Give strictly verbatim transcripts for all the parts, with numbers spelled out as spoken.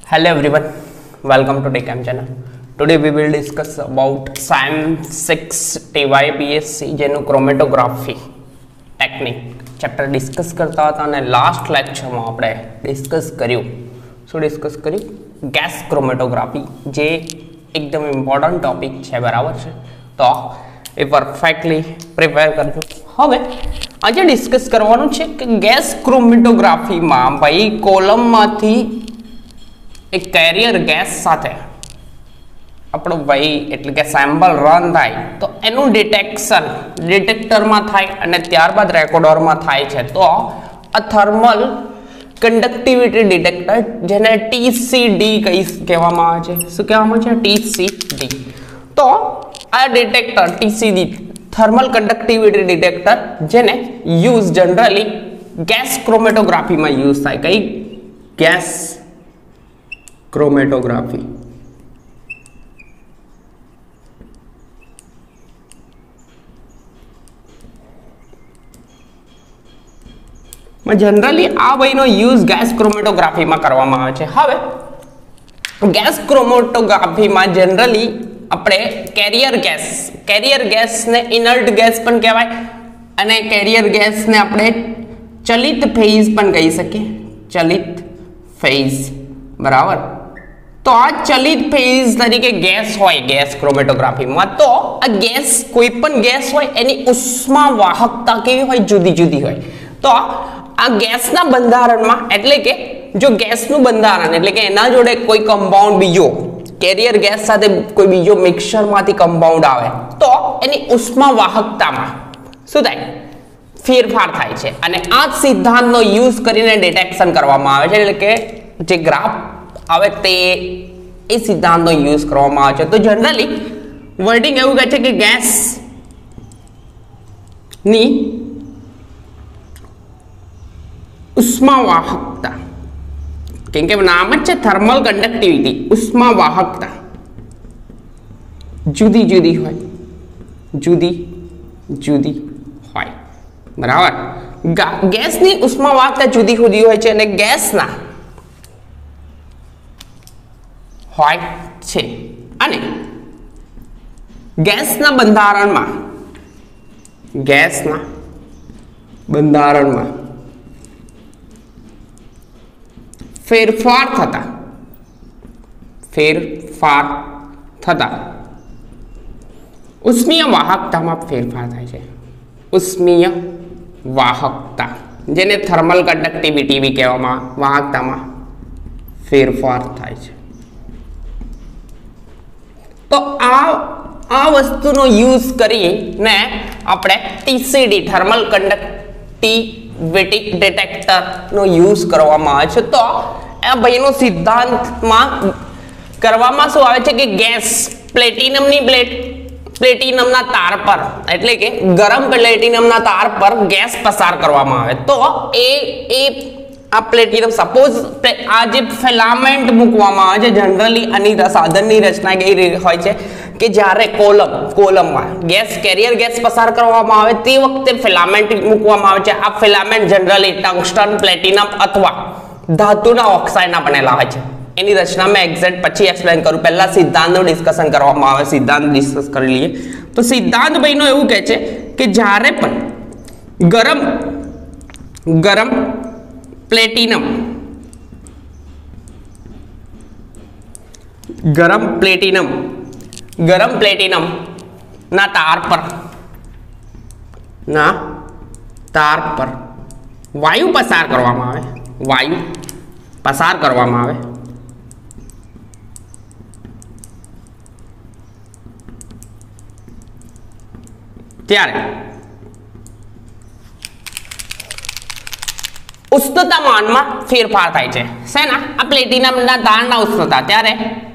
Hello everyone, welcome to TechCam channel. Today we will discuss about S I M six T Y P S C જેનું chromatography technique chapter discuss કરતા હતા અને last લેક્ચરમાં આપણે discuss કર્યું શું discuss કર્યું ગેસ ક્રોમેટોગ્રાફી જે એકદમ ઇમ્પોર્ટન્ટ ટોપિક છે બરાબર છે તો એ પરફેક્ટલી પ્રિપેર કરજો. હવે આજે ડિસ્કસ કરવાનું છે કે ગેસ ક્રોમેટોગ્રાફીમાં ભાઈ કોલમમાંથી એક કેરિયર ગેસ સાથે આપણો ભાઈ એટલે કે સેમ્પલ રન થાય તો એનું ડિટેક્શન ડિટેક્ટરમાં થાય અને ત્યારબાદ રેકોર્ડરમાં થાય છે તો આ થર્મલ કંડક્ટિવિટી ડિટેક્ટર જેને ટીસીડી કહી કહેવામાં આવે છે. શું કહેવામાં છે? ટીસીડી. તો આ detector TCD thermal conductivity detector જેને યુઝ જનરલી ગેસ ક્રોમેટોગ્રાફીમાં યુઝ થાય. કઈ ગેસ ક્રોમેટોગ્રાફી જનરલી આ ભાઈનો યુઝ ગેસ ક્રોમેટોગ્રાફીમાં કરવામાં આવે છે. હવે ગેસ ક્રોમેટોગ્રાફીમાં જનરલી આપણે કેરિયર ગેસ કેરિયર ગેસને ઇનર્ટ ગેસ પણ કહેવાય અને કેરિયર ગેસને આપણે ચલિત ફેઝ પણ કહી શકીએ. ચલિત ફેઝ બરાબર. તો આ ચલિત ફેઝ તરીકે ગેસ હોય ગેસ ક્રોમેટોગ્રાફીમાં તો આ ગેસ કોઈ પણ ગેસ હોય એની ઉષ્મા વાહકતા કેવી હોય? જુદી જુદી હોય. તો આ ગેસના બંધારણમાં એટલે કે જો ગેસનું બંધારણ એટલે કે એના જોડે કોઈ કમ્પાઉન્ડ બીજો કેરિયર ગેસ સાથે કોઈ બીજો મિક્સચરમાંથી કમ્પાઉન્ડ આવે તો એની ઉષ્મા વાહકતામાં શું થાય? ફેરફાર થાય છે અને આ સિદ્ધાંતનો યુઝ કરીને ડિટેક્શન કરવામાં આવે છે. એટલે કે જે ગ્રાફ આવે તે એ સિદ્ધાંતનો યુઝ કરવામાં આવે છે. તો જનરલી વર્ડિંગ એવું કહે છે કે ગેસ ની ઉષ્મા વાહકતા કેમ કે નામ જ છે થર્મલ કંડક્ટિવિટી ઉષ્મા વાહકતા જુદી જુદી હોય જુદી જુદી હોય બરાબર. ગેસની ઉષ્મા વાહકતા જુદી જુદી હોય છે અને ગેસના હોય છે અને ગેસના બંધારણમાં ગેસના બંધારણમાં ફેરફાર થતા ફેરફાર થતા ઉષ્મીય વાહકતામાં ફેરફાર થાય છે. ઉષ્મીય વાહકતા જેને થર્મલ કંડક્ટિવિટી બી કહેવામાં વાહકતામાં ફેરફાર થાય છે. તો આ આ વસ્તુનો યુઝ કરીને આપણે ટીસીડી થર્મલ કંડક્ટિવિટી ડિટેક્ટરનો યુઝ કરવામાં આવે છે. તો આ ભાઈનો સિદ્ધાંતમાં કરવામાં શું આવે છે કે ગેસ પ્લેટિનમની પ્લેટ પ્લેટિનમના તાર પર એટલે કે ગરમ પ્લેટિનમના તાર પર ગેસ પસાર કરવામાં આવે તો એ એ આ પ્લેટિનમ સપોઝ આ જે ફિલામેન્ટ મૂકવામાં આવે છે જનરલી આની સાધનની રચના કેવી હોય છે કે જ્યારે કોલમ કોલમમાં ગેસ કેરિયર ગેસ પસાર કરવામાં આવે તે વખતે ફિલામેન્ટ મૂકવામાં આવે છે. આ ફિલામેન્ટ જનરલી ટંગસ્ટન પ્લેટિનમ અથવા ધાતુના ઓક્સાઇડના બનેલા હોય છે. એની રચના મેં એક્ઝેક્ટ પછી એક્સપ્લેન કરું. પહેલા સિદ્ધાંતનું ડિસ્કશન કરવામાં આવે. સિદ્ધાંત ડિસ્કસ કરી લઈએ. તો સિદ્ધાંત ભાઈનો એવું કહે છે કે જ્યારે પણ ગરમ ગરમ પ્લેટિનમ ગરમ પ્લેટિનમ ગરમ પ્લેટિનમ ના તાર પર ના તાર પર વાયુ પસાર કરવામાં આવે વાયુ પસાર કરવામાં આવે ત્યારે ઉષ્ણતામાનમાં ફેરફાર થાય છે. શેના? આ પ્લેટિનમના તારના ઉષ્ણતા ત્યારે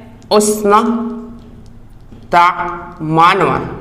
ઉષ્ણતામાનમાં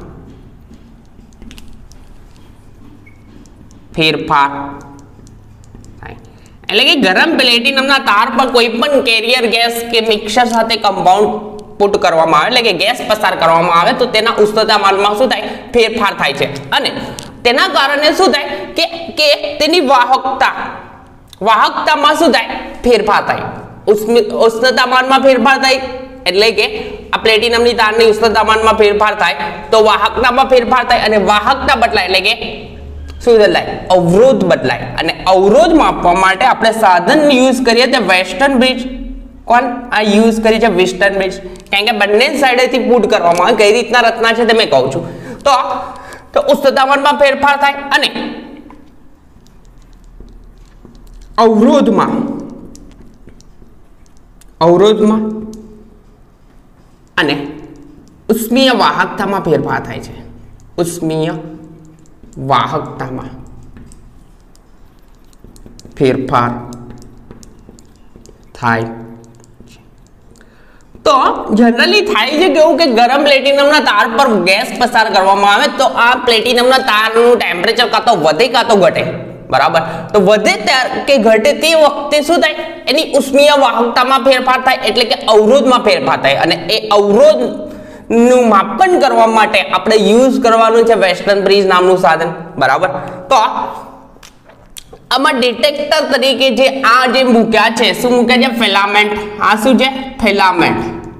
ફેરફાર થાય. એટલે કે ગરમ પ્લેટિનમના તાર પર કોઈ પણ કેરિયર ગેસ કે મિક્સર સાથે કમ્પાઉન્ડ પુટ કરવામાં આવે એટલે કે ગેસ પસાર કરવામાં આવે તો તેના ઉષ્ણતામાનમાં શું થાય? ફેરફાર થાય છે અને તેના કારણે શું થાય કે કે તેની વાહકતા વાહકતામાં શું થાય? ફેરફાર થાય. ઉષ્ણ તાપમાનમાં ફેરફાર થાય એટલે કે આ પ્લેટિનમની તારની ઉષ્ણ તાપમાનમાં ફેરફાર થાય તો વાહકતામાં ફેરફાર થાય અને વાહકતા બદલાય એટલે કે શું બદલાય? અવરોધ બદલાય. અને અવરોધ માપવા માટે આપણે સાધન યુઝ કરીએ તે વેસ્ટર્ન બ્રિજ. કોણ આ યુઝ કરી છે? Western bridge. કારણ કે બંને સાઈડેથી પુટ કરવામાં આવે. કઈ રીતના રચના છે તે મેં કહું છું. તો તો ઉષ્ણ તાપમાનમાં ફેરફાર થાય અને અવરોધમાં અવરોધમાં અને ઉષ્મીય વાહકતામાં ફેરફાર થાય છે. ઉષ્મીય વાહકતામાં ફેરફાર થાય છે. તો જનરલી થાય છે કેવું કે ગરમ પ્લેટિનમના તાર પર ગેસ પસાર કરવામાં આવે તો આ પ્લેટિનમના તારનું ટેમ્પરેચર કાં તો વધે કાં તો ઘટે. બરાબર. તો વધે કે ઘટે તે વખતે શું થાય? એની ઉષ્મીય વાહકતામાં ફેરફાર થાય એટલે કે અવરોધમાં ફેરફાર થાય. અને એ અવરોધ નું માપન કરવા માટે આપણે યુઝ કરવાનું છે વેસ્ટર્ન બ્રિજ નામનું સાધન. બરાબર. તો આમાં ડિટેક્ટર તરીકે જે આ જે મૂક્યા છે, શું મૂક્યા છે? ફિલામેન્ટ. આ શું છે? ફિલામેન્ટ.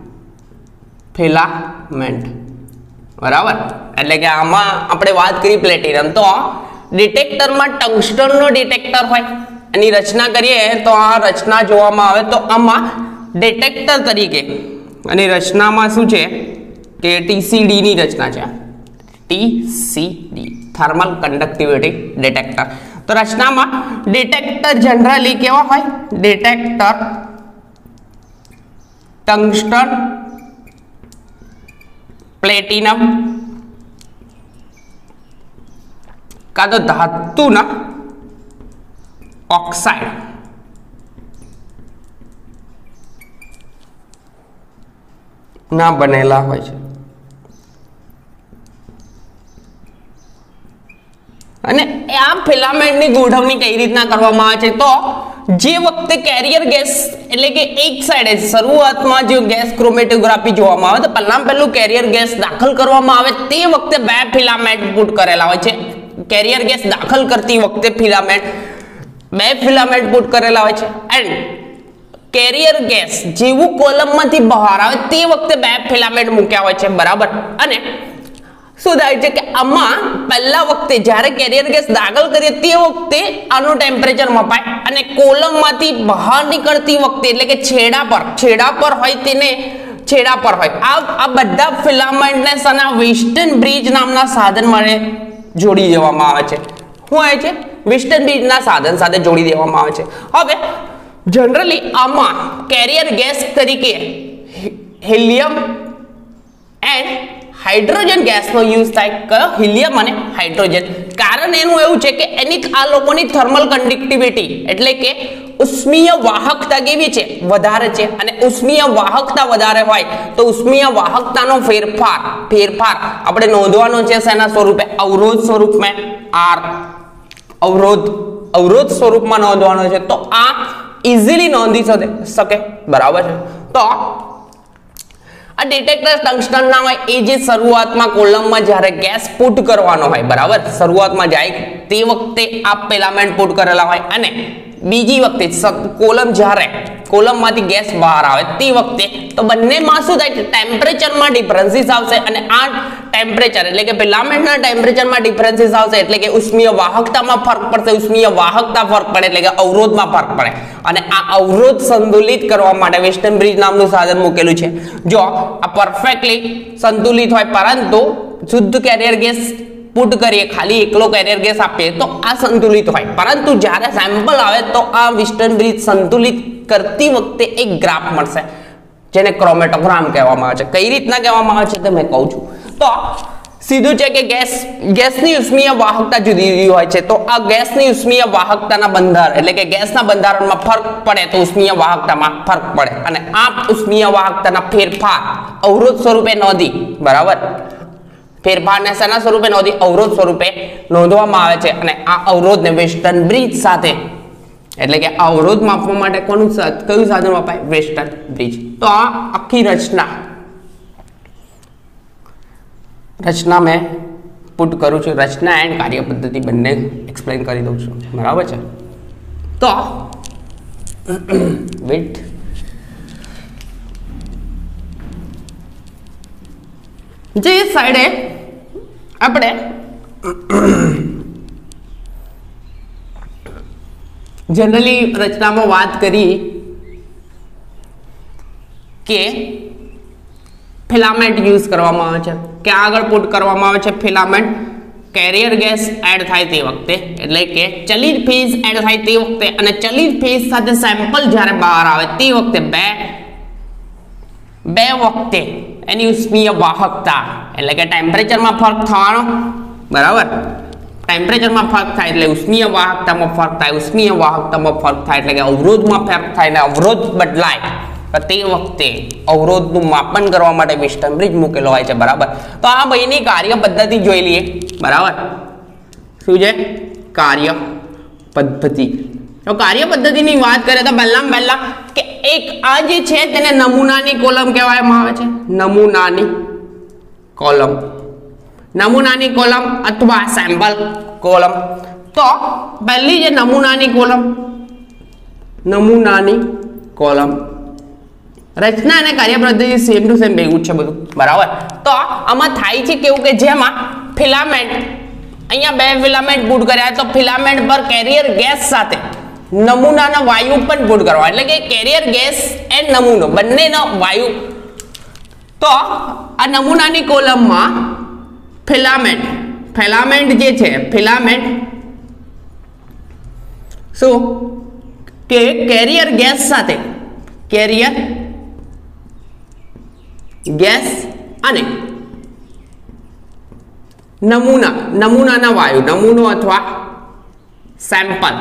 ફિલામેન્ટ. બરાબર. એટલે કે આમાં આપણે વાત કરી પ્લેટિનમ, તો ડિટેક્ટરમાં ટંગસ્ટનનો ડિટેક્ટર હોય. એની રચના કરીએ તો આ રચના જોવામાં આવે તો આમાં ડિટેક્ટર તરીકે અને રચનામાં શું છે કે ટીસીડી ની રચના છે. TCD thermal conductivity detector. તો રચનામાં ડિટેક્ટર જનરલી કેવા હોય? ડિટેક્ટર ટંગસ્ટન, પ્લેટિનમ કાં તો ધાતુના ઓક્સાઇડ ના બનેલા હોય છે. અને આ ફિલામેન્ટની ગોઠવણી કઈ રીતના કરવામાં આવે છે? તો જે વખતે કેરિયર ગેસ એટલે કે એક સાઈડે શરૂઆતમાં જે ગેસ ક્રોમેટોગ્રાફી જોવામાં આવે તો પહેલા પહેલું કેરિયર ગેસ દાખલ કરવામાં આવે તે વખતે બે ફિલામેન્ટ પુટ કરેલા હોય છે. કેરિયર ગેસ દાખલ કરતી વખતે ફિલામેન્ટ બે ફિલામેન્ટ પુટ કરેલા હોય છે. એન્ડ કેરિયર ગેસ જેવું કોલમમાંથી બહાર આવે તે વખતે બે ફિલામેન્ટ મૂક્યા હોય છે. બરાબર. અને શું થાય છે કે આમાં પહેલા વખતે જ્યારે કેરિયર ગેસ દાખલ કરીએ તે વખતે આનું ટેમ્પરેચર મપાય અને કોલમમાંથી બહાર નીકળતી વખતે એટલે કે છેડા પર છેડા પર હોય તેને છેડા પર હોય આ આ બધા ફિલામેન્ટને સના વેસ્ટર્ન બ્રિજ નામના સાધન મળે જોડી દેવામાં આવે છે. શું આવે છે? વેસ્ટર્ન બ્રિજના સાધન સાથે જોડી દેવામાં આવે છે. હવે જનરલી આમાં કેરિયર ગેસ તરીકે હિલિયમ એન્ડ હાઇડ્રોજન ગેસનો યુઝ થાય. કયો? હિલિયમ અને હાઇડ્રોજન. કારણ એનું એવું છે કે એની આ લોકોની થર્મલ કંડક્ટિવિટી એટલે કે ઉષ્મીય વાહકતા કેવી છે? વધારે છે. અને ઉષ્મીય વાહકતા વધારે હોય તો ઉષ્મીય વાહકતાનો ફેરફાર ફેરફાર આપણે નોંધવાનો છે શેના સ્વરૂપે? અવરોધ સ્વરૂપમાં. આર અવરોધ અવરોધ સ્વરૂપમાં નોંધવાનો છે. તો આ ઇઝીલી નોંધી શકે. બરાબર છે. તો આ ડિટેક્ટર ટંગસ્ટન ના હોય એ જે શરૂઆતમાં કોલમમાં જ્યારે ગેસ પુટ કરવાનો હોય. બરાબર. શરૂઆતમાં જાય તે વખતે આ ફિલામેન્ટ પુટ કરેલા હોય અને બીજી વખતે કોલમ જ્યારે કોલમમાંથી ગેસ બહાર આવે તે વખતે તો બંનેમાં શું થાય? ટેમ્પરેચરમાં ડિફરન્સીસ આવશે અને આ ટેમ્પરેચર એટલે કે ફિલામેન્ટના ટેમ્પરેચરમાં ડિફરન્સીસ આવશે એટલે કે ઉષ્મીય વાહકતામાં ફરક પડશે. ઉષ્મીય વાહકતા ફરક પડે એટલે કે અવરોધમાં ફરક પડે. અને આ અવરોધ સંતુલિત કરવા માટે વેસ્ટર્ન બ્રિજ નામનું સાધન મૂકેલું છે. જો આ પરફેક્ટલી સંતુલિત હોય પરંતુ શુદ્ધ કેરિયર ગેસ પુટ કરીએ, ખાલી એકલો કેરિયર ગેસ આપીએ તો આ સંતુલિત હોય. પરંતુ જ્યારે સેમ્પલ આવે તો આ વેસ્ટર્ન બ્રિજ સંતુલિત કરતી વખતે એક ગ્રાફ મળશે જેને ક્રોમેટોગ્રામ કહેવામાં આવે છે. કઈ રીતના કહેવામાં આવે છે તે મેં કહું છું. તો સીધું છે કે ગેસ ગેસની ઉષ્મીય વાહકતા જુદી જુદી હોય છે. તો આ ગેસની ઉષ્મીય વાહકતાના બંધારણ એટલે કે ગેસના બંધારણમાં ફરક પડે તો ઉષ્મીય વાહકતામાં ફરક પડે અને આ ઉષ્મીય વાહકતાના ફેરફાર અવરોધ સ્વરૂપે નોંધી. બરાબર. ફેરફારને શેના સ્વરૂપે નોંધી? અવરોધ સ્વરૂપે નોંધવામાં આવે છે. અને આ અવરોધને વેસ્ટર્ન બ્રિજ સાથે એટલે કે અવરોધ માપવા માટે કોનું કયું સાધન વપરાય? Western bridge. તો આ આખી રચના રચના મેં પુટ કરું છું. રચના એન્ડ કાર્ય પદ્ધતિ બંને એક્સપ્લેન કરી દઉં છું. બરાબર છે. તો વેટ જે સાઈડે આપણે જનરલી રચનામાં વાત કરી કે ફિલામેન્ટ યુઝ કરવામાં આવે છે, ક્યાં આગળ પુટ કરવામાં આવે છે ફિલામેન્ટ? કેરિયર ગેસ એડ થાય તે વખતે, એટલે કે ચલિત ફેઝ એડ થાય તે વખતે અને ચલિત ફેઝ સાથે સેમ્પલ જ્યારે બહાર આવે તે વખતે બે બે વખતે એની ઉષ્મીય વાહકતા એટલે કે ટેમ્પરેચરમાં ફરક થવાનો, બરાબર? ટેમ્પરેચરમાં ફરક થાય એટલે ઉષ્મીય વાહકતામાં ફરક થાય, ઉષ્મીય વાહકતામાં ફરક થાય એટલે કે અવરોધમાં ફરક થાય ને અવરોધ બદલાય તે વખતે અવરોધનું માપન કરવા માટે વિસ્ટન બ્રિજ મૂકેલો હોય છે, બરાબર? તો આ ભાઈની કાર્ય પદ્ધતિ જોઈ લઈએ, બરાબર? શું છે કાર્ય પદ્ધતિ? તો કાર્ય પદ્ધતિની વાત કરીએ તો પહેલામાં પહેલા કે એક આ જે છે તેને નમૂનાની કોલમ કહેવામાં આવે છે, નમૂનાની કોલમ, નમૂનાની કોલમ અથવા સેમ્પલ કોલમ. તો પહેલી જે નમૂનાની કોલમ, નમૂનાની કોલમ રચના અને કાર્ય પદ્ધતિ સેમ ટુ સેમ ભેગું છે બધું, બરાબર? તો આમાં થાય છે કેવું કે જેમાં ફિલામેન્ટ અહીંયા બે ફિલામેન્ટ પુટ કર્યા તો ફિલામેન્ટ પર કેરિયર ગેસ સાથે નમૂનાનો વાયુ પણ પુટ કરવા, એટલે કે કેરિયર ગેસ એન્ડ નમૂનો બંનેનો વાયુ. તો આ નમૂનાની કોલમમાં ફિલામેન્ટ ફિલામેન્ટ જે છે ફિલામેન્ટ શું કે કેરિયર ગેસ સાથે કેરિયર ગેસ અને નમૂના નમૂનાના વાયુ, નમૂનો અથવા સેમ્પલ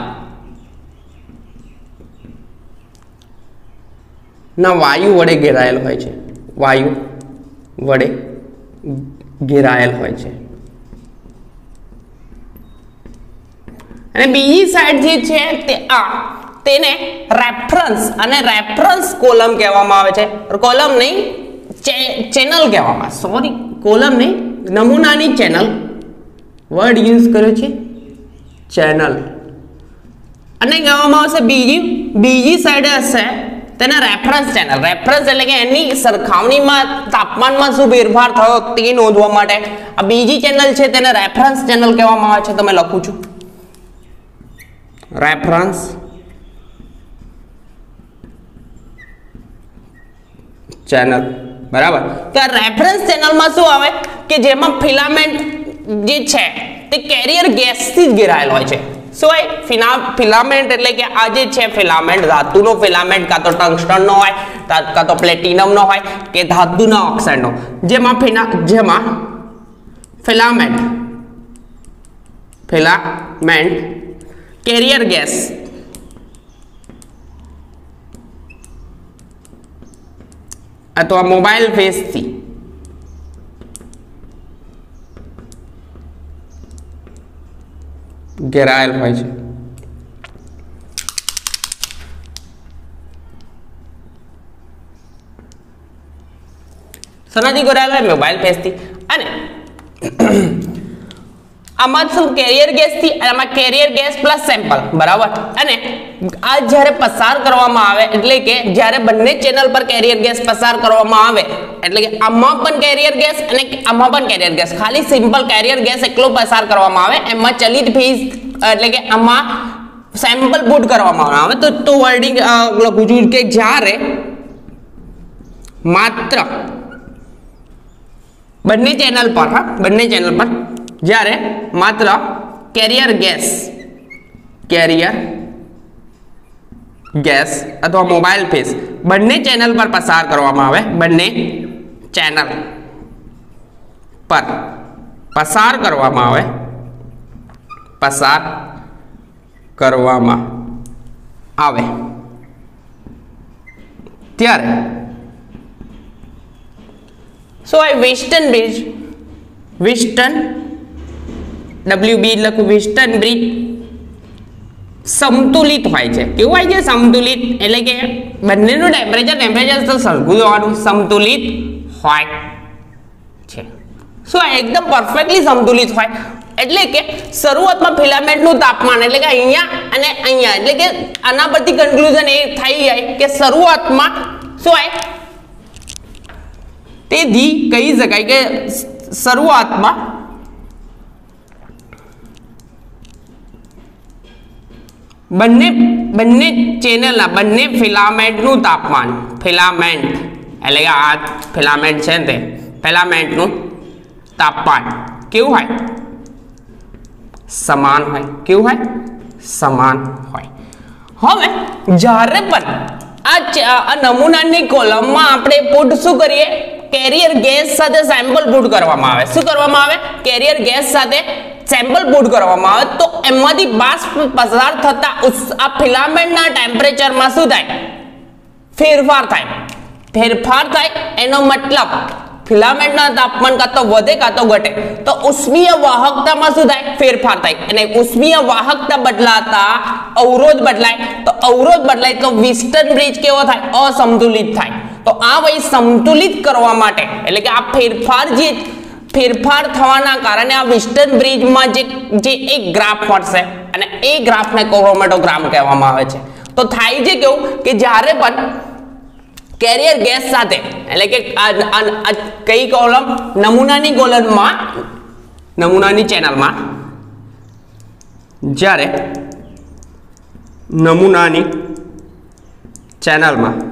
ના વાયુ વડે ઘેરાયેલ હોય છે, વાયુ વડે ઘેરાયેલ હોય છે. અને બીજી સાઈડ જે છે તે આ તેને રેફરન્સ અને રેફરન્સ કોલમ કહેવામાં આવે છે. કોલમ નહીં ચેનલ કહેવામાં, સોરી કોલમ નહીં નમૂનાની ચેનલ, વર્ડ યુઝ કર્યો છે ચેનલ. અને કહેવામાં આવશે બીજી બીજી સાઈડે હશે તેને રેફરન્સ ચેનલ. રેફરન્સ એટલે કે એની સરખામણીમાં તાપમાનમાં શું ફેરફાર થયો તે નોંધવા માટે આ બીજી ચેનલ છે તેને રેફરન્સ ચેનલ કહેવામાં આવે છે. તમે લખું છું રેફરન્સ ચેનલ, બરાબર? તો આ રેફરન્સ ચેનલમાં શું આવે કે જેમાં ફિલામેન્ટ જે છે તે કેરિયર ગેસથી જ ઘેરાયેલો હોય છે. શું હોય ફિલામેન્ટ એટલે કે આ જે છે ફિલામેન્ટ ધાતુનો ફિલામેન્ટ કાં તો ટંગસ્ટનનો હોય કાં તો પ્લેટિનમનો હોય કે ધાતુના ઓક્સાઇડનો, જેમાં ફિના જેમાં ફિલામેન્ટ ફિલામેન્ટ કેરિયર ગેસ અથવા મોબાઈલ ફેઝથી ઘેરાયેલ હોય છે. સનાથી ઘેરાયેલ હોય મોબાઈલ ફેઝથી. અને આમાં શું કેરિયર ગેસ થી આમાં કેરિયર ગેસ પ્લસ સેમ્પલ, બરાબર? અને આ જ્યારે પસાર કરવામાં આવે એટલે કે જ્યારે બંને ચેનલ પર કેરિયર ગેસ પસાર કરવામાં આવે એટલે કે આમાં પણ કેરિયર ગેસ અને આમાં પણ કેરિયર ગેસ, ખાલી સિમ્પલ કેરિયર ગેસ એકલો પસાર કરવામાં આવે, એમાં ચલિત ફેઝ એટલે કે આમાં સેમ્પલ પુટ કરવામાં આવે તો તો વર્ડિંગ લખું છું કે જ્યારે માત્ર બંને ચેનલ પર હા બંને ચેનલ પર જ્યારે માત્ર કેરિયર ગેસ કેરિયર ગેસ અથવા મોબાઈલ ફેઝ બંને ચેનલ પર પસાર કરવામાં આવે બંને ચેનલ પર પસાર કરવામાં આવે પસાર કરવામાં આવે ત્યારે સો આ western bridge western W B લખું વેસ્ટર્ન બ્રિજ સમતુલિત હોય છે. કેવું હોય છે? સમતુલિત એટલે કે બંનેનું ટેમ્પરેચર ટેમ્પરેચર તો સરખું હોવાનું સમતુલિત હોય છે. શું એકદમ પરફેક્ટલી સમતુલિત હોય એટલે કે શરૂઆતમાં ફિલામેન્ટનું તાપમાન એટલે કે અહીંયા અને અહીંયા એટલે કે આના પરથી કન્ક્લુઝન એ થઈ જાય કે શરૂઆતમાં શું હોય તેથી કહી શકાય કે શરૂઆતમાં બંને બંને ચેનલના બંને ફિલામેન્ટનું તાપમાન, ફિલામેન્ટ એટલે કે આ ફિલામેન્ટ છે ને તે ફિલામેન્ટનું તાપમાન કેવું હોય? સમાન હોય. કેવું હોય? સમાન હોય. હવે જ્યારે પણ આ નમૂનાની કોલમમાં આપણે પુટ શું કરીએ? કેરિયર ગેસ સાથે સેમ્પલ પુટ કરવામાં આવે. શું કરવામાં આવે? કેરિયર ગેસ સાથે સેમ્પલ પુટ કરવામાં આવે તો એમાંથી બાષ્પ પસાર થતા આ ફિલામેન્ટના ટેમ્પરેચરમાં શું થાય? ફેરફાર થાય. ફેરફાર થાય એનો મતલબ ફિલામેન્ટના તાપમાન કાં તો વધે કાં તો ઘટે. તો ઉષ્મીય વાહકતામાં શું થાય? ફેરફાર થાય. અને ઉષ્મીય વાહકતા બદલાતા અવરોધ બદલાય. તો અવરોધ બદલાય તો વિસ્ટન બ્રિજ કેવો થાય? અસંતુલિત થાય. તો આ વહી સંતુલિત કરવા માટે એટલે કે આ ફેરફાર જે ફેરફાર થવાના કારણે આ વિસ્ટન બ્રિજમાં જે જે એક ગ્રાફ મળશે અને એ ગ્રાફને ક્રોમેટોગ્રામ કહેવામાં આવે છે. તો થાય છે કેવું કે જ્યારે પણ કેરિયર ગેસ સાથે એટલે કે કઈ કોલમ? નમૂનાની કોલમમાં, નમૂનાની ચેનલમાં જ્યારે નમૂનાની ચેનલમાં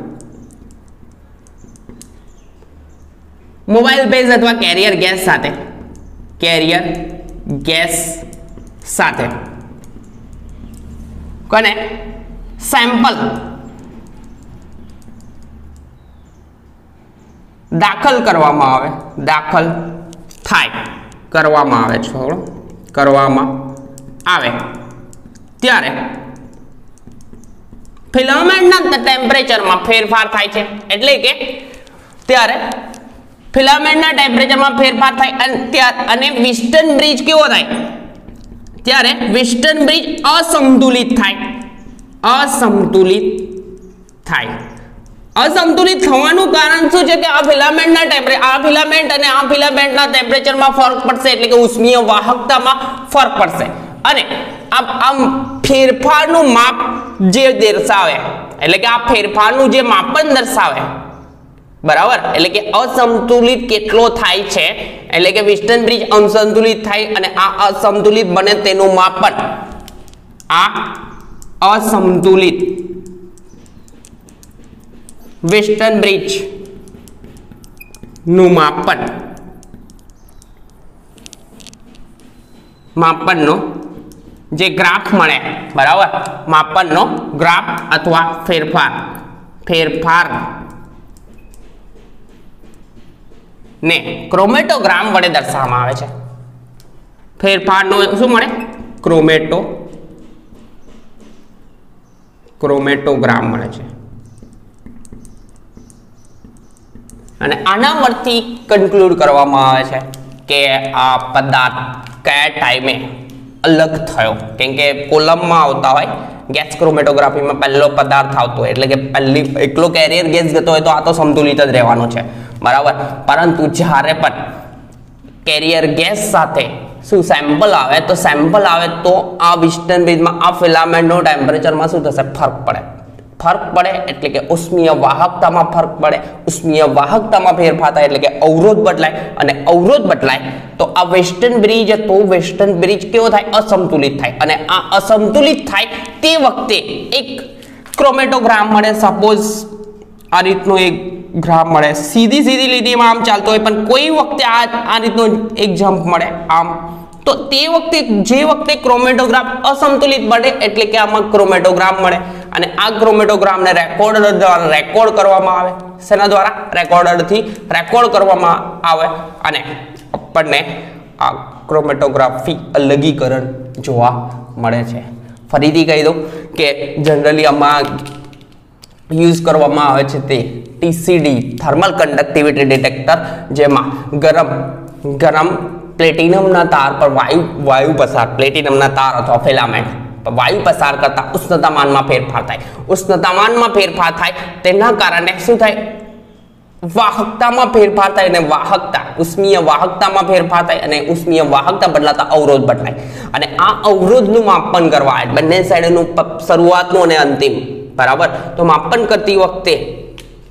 મોબાઈલ બેઝ અથવા કેરિયર ગેસ સાથે કેરિયર ગેસ સાથે કોને સેમ્પલ દાખલ કરવામાં આવે, દાખલ થાય કરવામાં આવે છોડો કરવામાં આવે ત્યારે ફિલામેન્ટના ટેમ્પરેચરમાં ફેરફાર થાય છે. એટલે કે ત્યારે ફિલામેન્ટના ટેમ્પરેચરમાં ફેરફાર થાય અને ત્યાર અને વિસ્ટન બ્રિજ કેવો થાય? ત્યારે વિસ્ટન બ્રિજ અસંતુલિત થાય. અસંતુલિત થાય. અસંતુલિત થવાનું કારણ શું છે? કે આ ફિલામેન્ટના ટેમ્પરેચર આ ફિલામેન્ટ અને આ ફિલામેન્ટના ટેમ્પરેચરમાં ફરક પડશે એટલે કે ઉષ્મીય વાહકતામાં ફરક પડશે અને આ આમ ફેરફારનું માપ જે દર્શાવે એટલે કે આ ફેરફારનું જે માપન દર્શાવે બરાબર એટલે કે અસંતુલિત કેટલો થાય છે એટલે કે વિસ્ટન બ્રિજ અસંતુલિત થાય અને આ અસંતુલિત બને તેનું માપન આ અસંતુલિત વિસ્ટન બ્રિજ નું માપન માપનનો જે ગ્રાફ મળે બરાબર માપનનો ગ્રાફ અથવા ફેરફાર ફેરફાર ને ક્રોમેટોગ્રામ વડે દર્શાવવામાં આવે છે. ફેરફારનો શું મળે? ક્રોમેટો ક્રોમેટોગ્રામ મળે છે અને આના પરથી કન્ક્લુડ કરવામાં આવે છે કે આ પદાર્થ કયા ટાઈમે અલગ થયો. કેમ કે કોલમમાં આવતા હોય ગેસ ક્રોમેટોગ્રાફીમાં પહેલો પદાર્થ આવતો હોય એટલે કે પહેલી એકલો કેરિયર ગેસ જતો હોય તો આ તો સંતુલિત જ રહેવાનો છે બરાબર. પરંતુ જ્યારે પણ કેરિયર ગેસ સાથે શું સેમ્પલ આવે તો સેમ્પલ આવે તો આ વિસ્ટન બ્રિજમાં આ ફિલામેન્ટનો ટેમ્પરેચરમાં શું થશે? ફરક પડે. ફરક પડે એટલે કે ઉષ્મીય વાહકતામાં ફરક પડે. ઉષ્મીય વાહકતામાં ફેરફાર થાય એટલે કે અવરોધ બદલાય અને અવરોધ બદલાય તો આ વેસ્ટર્ન બ્રિજ તો વેસ્ટર્ન બ્રિજ કેવો થાય? અસંતુલિત થાય અને આ અસંતુલિત થાય તે વખતે એક ક્રોમેટોગ્રામ મળે. સપોઝ આ રીતનો એક ગ્રાફ મળે સીધી સીધી લીટીમાં આમ ચાલતો હોય પણ કોઈ વખતે આ આ રીતનો એક જમ્પ મળે આમ તો તે વખતે જે વખતે ક્રોમેટોગ્રાફ અસંતુલિત બને એટલે કે આમાં ક્રોમેટોગ્રામ મળે અને આ ક્રોમેટોગ્રામને રેકોર્ડર દ્વારા રેકોર્ડ કરવામાં આવે. શેના દ્વારા? રેકોર્ડરથી રેકોર્ડ કરવામાં આવે અને આપણને આ ક્રોમેટોગ્રાફી અલગીકરણ જોવા મળે છે. ફરીથી કહી દઉં કે જનરલી આમાં યુઝ કરવામાં આવે છે તે ટીસીડી થર્મલ કન્ડક્ટિવિટી ડિટેક્ટર જેમાં ગરમ ગરમ પ્લેટિનમના તાર પર વાયુ વાયુ પસાર પ્લેટિનમના તાર અથવા ફિલામેન્ટ વાયુ પસાર કરતા ઉષ્ણતામાનમાં ફેરફાર થાય. ઉષ્ણતામાનમાં ફેરફાર થાય તેના કારણે શું થાય? વાહકતામાં ફેરફાર થાય અને વાહકતા ઉષ્મીય વાહકતામાં ફેરફાર થાય અને ઉષ્મીય વાહકતા બદલાતા અવરોધ બદલાય અને આ અવરોધનું માપન કરવા બંને સાઈડનું શરૂઆતનું અને અંતિમ બરાબર તો માપન કરતી વખતે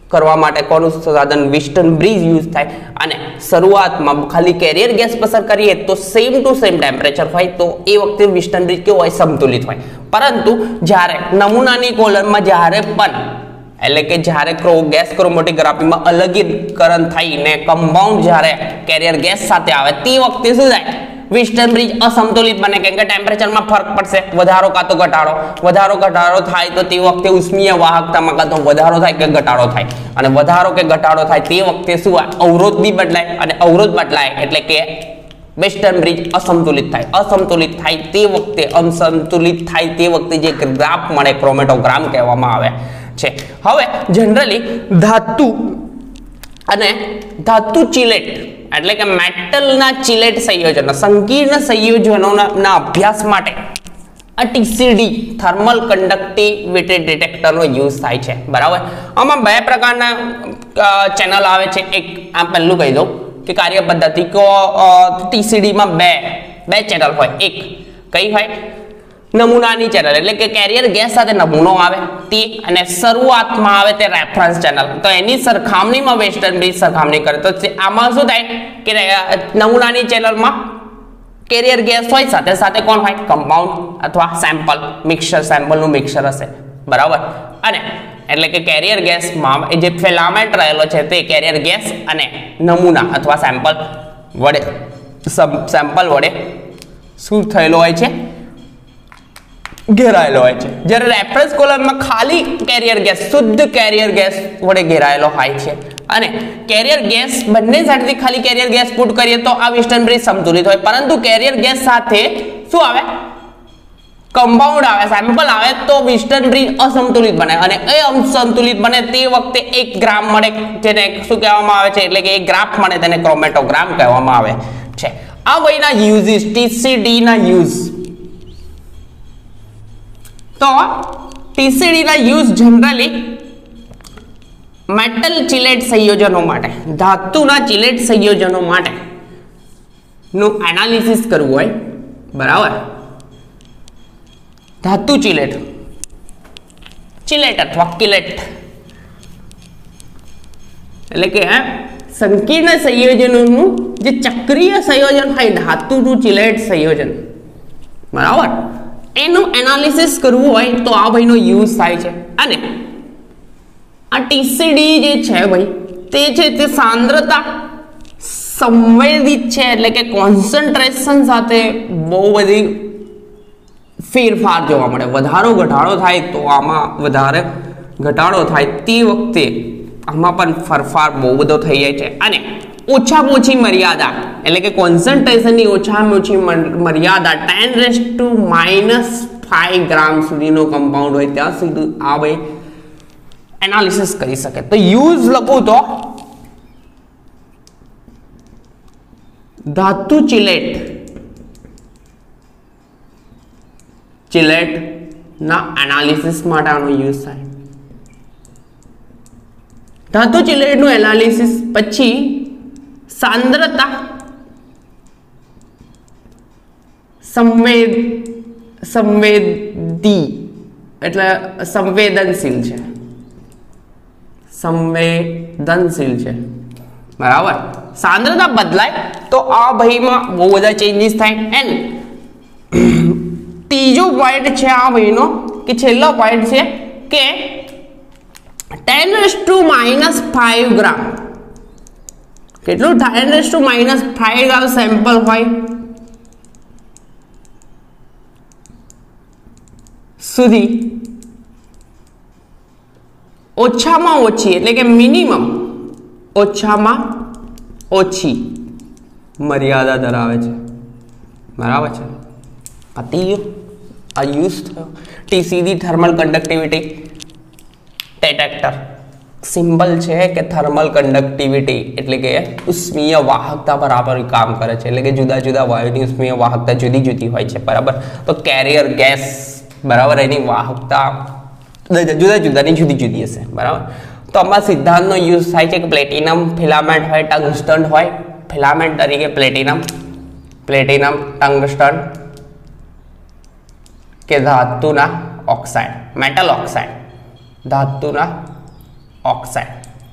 કરવા માટે કોનું સાધન વિસ્ટન બ્રિજ યુઝ થાય અને શરૂઆતમાં ખાલી કેરિયર ગેસ પસાર કરીએ તો સેમ ટુ સેમ ટેમ્પરેચર હોય તો એ વખતે વિસ્ટન બ્રિજ કેવો હોય સંતુલિત હોય પરંતુ જ્યારે નમૂનાની કોલમમાં જ્યારે પણ એટલે કે જ્યારે ગેસ ક્રોમેટોગ્રાફીમાં અલગીકરણ થઈને કમ્પાઉન્ડ જ્યારે કેરિયર ગેસ સાથે આવે તે વખતે શું થાય વિસ્ટન બ્રિજ અસંતુલિત બને કેમ કે ટેમ્પરેચરમાં ફરક પડશે વધારો કાં તો ઘટાડો વધારો ઘટાડો થાય તો તે વખતે ઉષ્મીય વાહકતામાં કાં તો વધારો થાય કે ઘટાડો થાય અને વધારો કે ઘટાડો થાય તે વખતે શું અવરોધ બી બદલાય અને અવરોધ બદલાય એટલે કે વિસ્ટન બ્રિજ અસંતુલિત થાય અસંતુલિત થાય તે વખતે અસંતુલિત થાય તે વખતે જે ગ્રાફ મળે ક્રોમેટોગ્રામ કહેવામાં આવે છે. હવે જનરલી ધાતુ અને ધાતુ ચિલેટ એટલે કે મેટલના ચિલેટ સંયોજનો સંકીર્ણ સંયોજનોના અભ્યાસ માટે આ ટીસીડી થર્મલ કન્ડક્ટિવિટી ડિટેક્ટરનો યુઝ થાય છે બરાબર. આમાં બે પ્રકારના ચેનલ આવે છે. એક આ પહેલું કહી દઉં કે કાર્ય પદ્ધતિ કો ટીસીડીમાં બે બે ચેનલ હોય. એક કઈ હોય નમૂનાની ચેનલ એટલે કે કેરિયર ગેસ સાથે નમૂનો આવે તે અને શરૂઆતમાં આવે તે રેફરન્સ ચેનલ તો એની સરખામણીમાં વેસ્ટર્ન બ્રિજ સરખામણી કરે તો આમાં શું થાય કે નમૂનાની ચેનલમાં કેરિયર ગેસ હોય સાથે સાથે કોણ હોય કમ્પાઉન્ડ અથવા સેમ્પલ મિક્સર સેમ્પલનું મિક્સર હશે બરાબર. અને એટલે કે કેરિયર ગેસમાં જે ફિલામેન્ટ રહેલો છે તે કેરિયર ગેસ અને નમૂના અથવા સેમ્પલ વડે સેમ્પલ વડે શું થયેલો હોય છે ઘેરાયેલો હોય છે. જ્યારે રેફરન્સ કોલમમાં ખાલી કેરિયર ગેસ શુદ્ધ કેરિયર ગેસ વડે ઘેરાયેલો હોય છે અને કેરિયર ગેસ બંને સાઈડથી ખાલી કેરિયર ગેસ પુટ કરીએ તો આ વિસ્ટન બ્રિજ સંતુલિત હોય પરંતુ કેરિયર ગેસ સાથે શું આવે કમ્પાઉન્ડ આવે સેમ્પલ આવે તો વિસ્ટન બ્રિજ અસંતુલિત બને અને એ અસંતુલિત બને તે વખતે એક ગ્રાફ મળે જેને શું કહેવામાં આવે છે એટલે કે એક ગ્રાફ મળે તેને ક્રોમેટોગ્રામ કહેવામાં આવે છે. આ વયના યુઝિસ ટીસીડી ના યુઝ તો ટીસીડી ના યુઝ જનરલી મેટલ ચિલેટ સંયોજનો માટે ધાતુના ચિલેટ સંયોજનો માટે નું એનાલિસિસ કરવું હોય બરાબર. ધાતુ ચિલેટ ચિલેટ અથવા કિલેટ એટલે કે સંકીર્ણ સંયોજનોનું જે ચક્રીય સંયોજન હોય ધાતુનું ચિલેટ સંયોજન બરાબર એનું એનાલિસિસ કરવું હોય તો આ ભાઈનો યુઝ થાય છે. અને આ ટીસીડી જે છે ભાઈ તે છે તે સાંદ્રતા સંવેદિત છે એટલે કે કોન્સન્ટ્રેશન સાથે બહુ બધી ફેરફાર જોવા મળે વધારો ઘટાડો થાય તો આમાં વધારે ઘટાડો થાય તે વખતે આમાં પણ ફેરફાર બહુ બધો થઈ જાય છે. અને ઓછામાં ઓછી મર્યાદા એટલે કે કોન્સન્ટ્રેશનની ઓછામાં ઓછી મર્યાદા ten raise to minus five gram સુધીનો કમ્પાઉન્ડ હોય ત્યાં સુધી આ ભાઈ એનાલિસિસ કરી શકે. તો યુઝ લખું તો ધાતુ ચિલેટ ચિલેટ ના એનાલિસિસ માટે આનો યુઝ થાય. ધાતુ ચિલેટ નું એનાલિસિસ પછી સાંદ્રતા સંવેદ સંવેદી એટલે સંવેદનશીલ છે સંવેદનશીલ છે બરાબર. સાંદ્રતા બદલાય તો આ ભાઈમાં બહુ બધા ચેન્જીસ થાય. એન્ડ ત્રીજો પોઈન્ટ છે આ ભાઈનો કે છેલ્લો પોઈન્ટ છે કે ten raise to minus five gram કેટલું ten raise to minus five gram sample હોય સુધી ઓછામાં ઓછી એટલે કે મિનિમમ ઓછામાં ઓછી મર્યાદા ધરાવે છે બરાબર છે. પતી ગયું આ યુઝ થયો TCD thermal conductivity detector symbol છે કે થર્મલ કન્ડક્ટિવિટી એટલે કે ઉષ્મીય વાહકતા બરાબર કામ કરે છે એટલે કે જુદા જુદા વાયુની ઉષ્મીય વાહકતા જુદી જુદી હોય છે બરાબર. તો કેરિયર ગેસ બરાબર એની વાહકતા જુદા જુદાની જુદી જુદી હશે બરાબર. તો આમાં સિદ્ધાંતનો યુઝ થાય છે કે પ્લેટિનમ ફિલામેન્ટ હોય ટંગસ્ટન હોય ફિલામેન્ટ તરીકે પ્લેટિનમ પ્લેટિનમ ટંગસ્ટન કે ધાતુના ઓક્સાઇડ મેટલ ઓક્સાઇડ ધાતુના ઓક્સાઇડ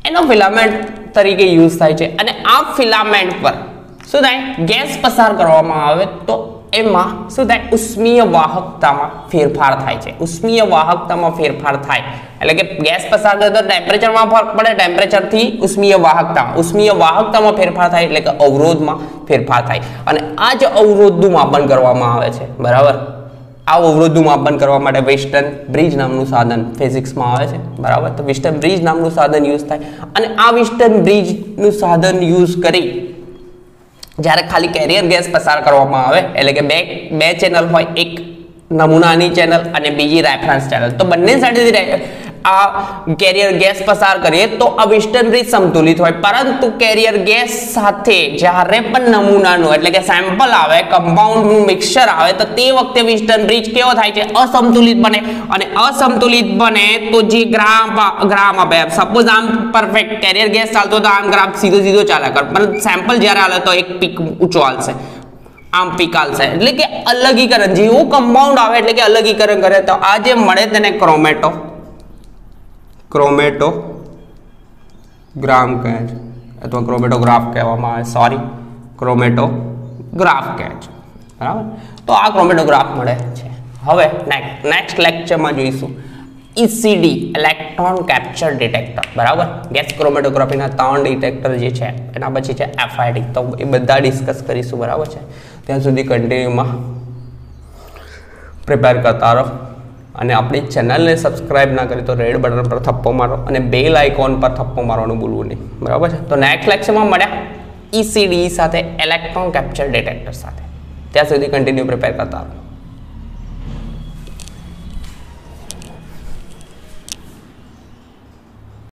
એનો ફિલામેન્ટ તરીકે યુઝ થાય છે અને આ ફિલામેન્ટ પર શું થાય ગેસ પસાર કરવામાં આવે તો એમાં શું થાય ઉષ્મીય વાહકતામાં ફેરફાર થાય છે ઉષ્મીય વાહકતામાં ફેરફાર થાય એટલે કે ગેસ પસાર કરે તો ટેમ્પરેચરમાં ફરક પડે ટેમ્પરેચરથી ઉષ્મીય વાહકતા ઉષ્મીય વાહકતામાં ફેરફાર થાય એટલે કે અવરોધમાં ફેરફાર થાય અને આ જ અવરોધનું માપન કરવામાં આવે છે બરાબર આ અવરોધનું માપન કરવા માટે વેસ્ટર્ન બ્રિજ નામનું સાધન ફિઝિક્સમાં આવે છે બરાબર તો વેસ્ટર્ન બ્રિજ નામનું સાધન યુઝ થાય અને આ વેસ્ટર્ન બ્રિજનું સાધન યુઝ કરી જ્યારે ખાલી કેરિયર ગેસ પસાર કરવામાં આવે એટલે કે બે બે ચેનલ હોય એક નમૂનાની ચેનલ અને બીજી રેફરન્સ ચેનલ તો બંને સાઈડથી આ કેરિયર ગેસ પસાર કરીએ તો આ વેસ્ટર્ન બ્રિજ સમતુલિત હોય પરંતુ કેરિયર ગેસ સાથે જ્યારે પણ નમૂનાનું એટલે કે સેમ્પલ આવે કમ્પાઉન્ડનું મિક્સચર આવે તો તે વખતે વેસ્ટર્ન બ્રિજ કેવો થાય છે અસમતુલિત બને અને અસમતુલિત બને તો જે ગ્રાફ ગ્રાફ આપે સપોઝ આમ પરફેક્ટ કેરિયર ગેસ ચાલતો તો આમ ગ્રાફ સીધો સીધો ચાલે કર પણ સેમ્પલ જ્યારે આવે તો એક પીક ઊંચો હાલશે આમ પીક હાલશે એટલે કે અલગીકરણ જેવું કમ્પાઉન્ડ આવે એટલે કે અલગીકરણ કરે તો આ જે મળે તેને ક્રોમેટો ક્રોમેટોગ્રામ કહે છે અથવા ક્રોમેટોગ્રાફ કહેવામાં આવે સોરી ક્રોમેટોગ્રાફ કહે છે બરાબર તો આ ક્રોમેટોગ્રાફ મળે છે હવે નેક્સ્ટ લેક્ચરમાં જોઈશું ઈસીડી ઇલેક્ટ્રોન કેપ્ચર ડિટેક્ટર બરાબર ગેસ ક્રોમેટોગ્રાફીના ત્રણ ડિટેક્ટર જે છે એના પછી છે એફઆઈડી તો એ બધા ડિસ્કસ કરીશું બરાબર છે ત્યાં સુધી કન્ટિન્યુમાં પ્રિપેર કરતા રહો અને આપણી ચેનલને સબસ્ક્રાઇબ ના કરી તો રેડ બટન પર થપ્પો મારો અને બેલ આઇકોન પર થપ્પો મારવાનું ભૂલવું નહીં બરાબર છે તો નેક્સ્ટ લેક્ચરમાં મળ્યા ઈસીડી સાથે ઇલેક્ટ્રોન કેપ્ચર ડિટેક્ટર સાથે ત્યાં સુધી કન્ટિન્યુ પ્રિપેર કરતા રહો